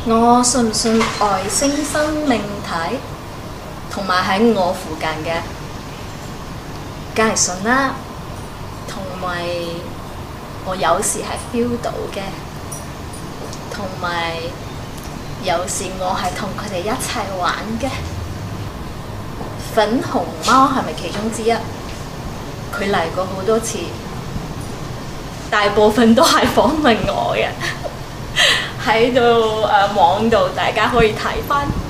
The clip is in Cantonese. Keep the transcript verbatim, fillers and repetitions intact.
我信唔信外星生命體，同埋喺我附近嘅，梗係信啦。同埋我有時係 feel 到嘅，同埋有時我係同佢哋一齊玩嘅。粉紅貓係咪其中之一？佢嚟過好多次，大部分都係訪問我嘅。喺度誒網度，大家可以睇返。